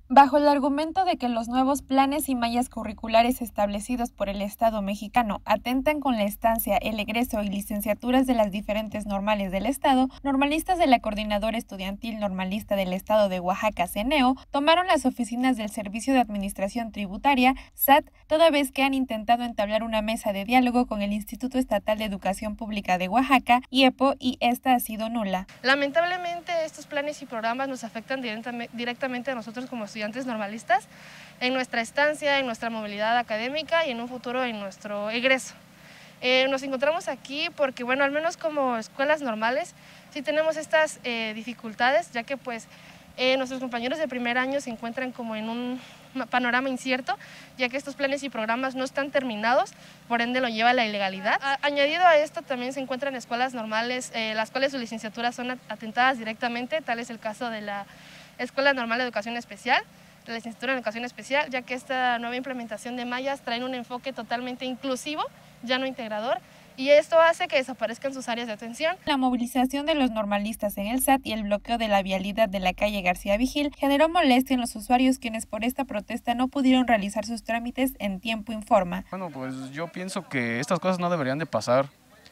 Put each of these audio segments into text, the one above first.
Bajo el argumento de que los nuevos planes y mallas curriculares establecidos por el Estado mexicano atentan con la estancia, el egreso y licenciaturas de las diferentes normales del Estado, normalistas de la Coordinadora Estudiantil Normalista del Estado de Oaxaca, CENEO, tomaron las oficinas del Servicio de Administración Tributaria, SAT, toda vez que han intentado entablar una mesa de diálogo con el Instituto Estatal de Educación Pública de Oaxaca, IEPO, y esta ha sido nula. Lamentablemente, estos planes y programas nos afectan directamente a nosotros como estudiantes normalistas en nuestra estancia, en nuestra movilidad académica y en un futuro en nuestro egreso. Nos encontramos aquí porque, bueno, al menos como escuelas normales, sí tenemos estas dificultades, ya que pues nuestros compañeros de primer año se encuentran como en un panorama incierto, ya que estos planes y programas no están terminados, por ende lo lleva a la ilegalidad. Añadido a esto, también se encuentran escuelas normales, las cuales sus licenciaturas son atentadas directamente, tal es el caso de la Escuela Normal de Educación Especial, la licenciatura en Educación Especial, ya que esta nueva implementación de mallas trae un enfoque totalmente inclusivo, ya no integrador, y esto hace que desaparezcan sus áreas de atención. La movilización de los normalistas en el SAT y el bloqueo de la vialidad de la calle García Vigil generó molestia en los usuarios, quienes por esta protesta no pudieron realizar sus trámites en tiempo, informa. Bueno, pues yo pienso que estas cosas no deberían de pasar.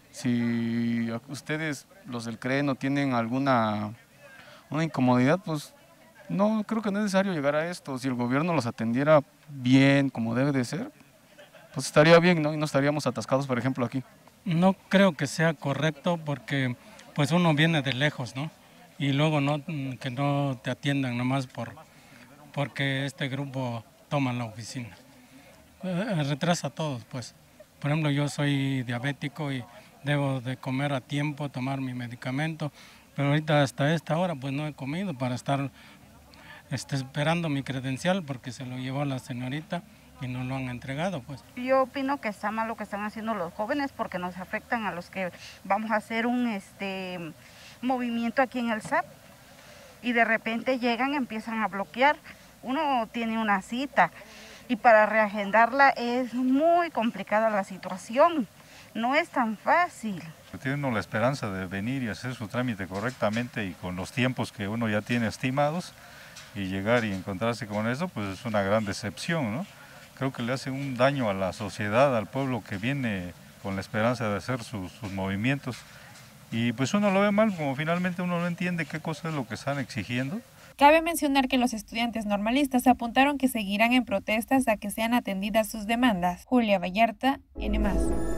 Si ustedes, los del CRE, no tienen una incomodidad, pues no creo que no es necesario llegar a esto. Si el gobierno los atendiera bien, como debe de ser, pues estaría bien, ¿no? Y no estaríamos atascados, por ejemplo, aquí. No creo que sea correcto porque pues uno viene de lejos, ¿no? Y luego que no te atiendan nomás porque este grupo toma la oficina. Retrasa a todos, pues. Por ejemplo, yo soy diabético y debo de comer a tiempo, tomar mi medicamento, pero ahorita hasta esta hora pues no he comido para estar esperando mi credencial porque se lo llevó la señorita y no lo han entregado, pues. Yo opino que está mal lo que están haciendo los jóvenes porque nos afectan a los que vamos a hacer un movimiento aquí en el SAT y de repente llegan, empiezan a bloquear. Uno tiene una cita y para reagendarla es muy complicada la situación, no es tan fácil. Tiene uno la esperanza de venir y hacer su trámite correctamente y con los tiempos que uno ya tiene estimados y llegar y encontrarse con eso, pues es una gran decepción, ¿no? Creo que le hace un daño a la sociedad, al pueblo que viene con la esperanza de hacer sus movimientos. Y pues uno lo ve mal, como finalmente uno no entiende qué cosa es lo que están exigiendo. Cabe mencionar que los estudiantes normalistas apuntaron que seguirán en protestas a que sean atendidas sus demandas. Julia Vallarta, N+.